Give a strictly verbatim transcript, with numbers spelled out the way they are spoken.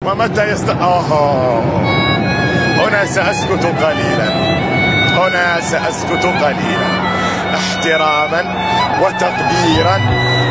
ومتى يست أوه. هنا سأسكت قليلا، هنا سأسكت قليلا احتراما وتقديرا